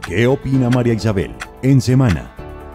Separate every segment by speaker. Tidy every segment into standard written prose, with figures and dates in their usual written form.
Speaker 1: ¿Qué opina María Isabel en Semana?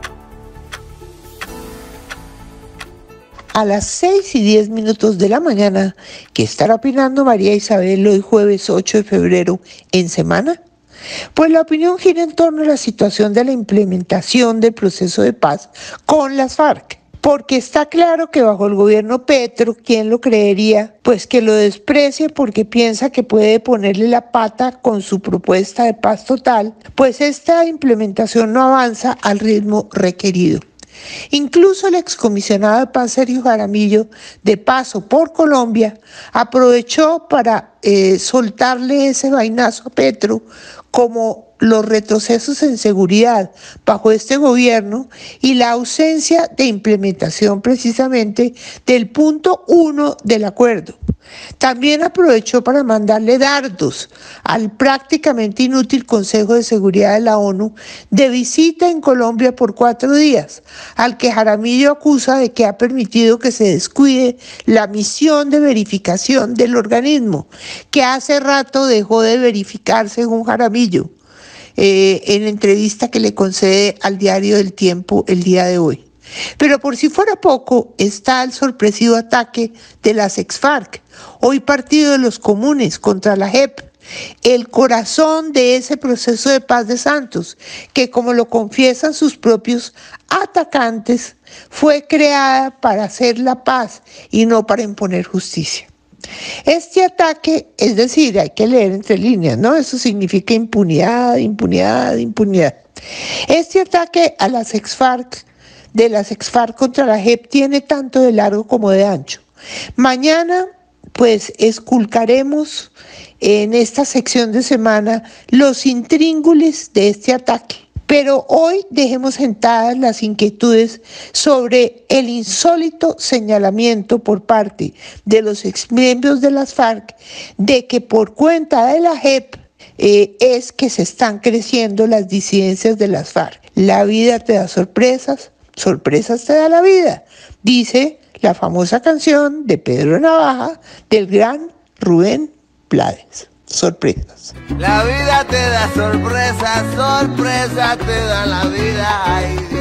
Speaker 2: A las 6:10 de la mañana, ¿qué estará opinando María Isabel hoy jueves 8 de febrero en Semana? Pues la opinión gira en torno a la situación de la implementación del proceso de paz con las FARC. Porque está claro que bajo el gobierno Petro, ¿quién lo creería? Pues que lo desprecia porque piensa que puede ponerle la pata con su propuesta de paz total, pues esta implementación no avanza al ritmo requerido. Incluso el excomisionado de paz Sergio Jaramillo, de paso por Colombia, aprovechó para soltarle ese vainazo a Petro como los retrocesos en seguridad bajo este gobierno y la ausencia de implementación precisamente del punto 1 del acuerdo. También aprovechó para mandarle dardos al prácticamente inútil Consejo de Seguridad de la ONU de visita en Colombia por 4 días, al que Jaramillo acusa de que ha permitido que se descuide la misión de verificación del organismo, que hace rato dejó de verificar según Jaramillo, en entrevista que le concede al diario El Tiempo el día de hoy. Pero por si fuera poco, está el sorpresivo ataque de las ex-FARC, hoy Partido de los Comunes, contra la JEP, el corazón de ese proceso de paz de Santos, que como lo confiesan sus propios atacantes, fue creada para hacer la paz y no para imponer justicia. Este ataque, es decir, hay que leer entre líneas, ¿no? Eso significa impunidad, impunidad, impunidad. Este ataque a las ex-FARC, de las ex-FARC contra la JEP, tiene tanto de largo como de ancho. Mañana, pues, esculcaremos en esta sección de Semana los intríngulis de este ataque. Pero hoy dejemos sentadas las inquietudes sobre el insólito señalamiento por parte de los exmiembros de las FARC de que por cuenta de la JEP es que se están creciendo las disidencias de las FARC. La vida te da sorpresas, sorpresas te da la vida, dice la famosa canción de Pedro Navaja del gran Rubén Blades. Sorpresas.
Speaker 3: La vida te da sorpresas, sorpresas te da la vida. Ay,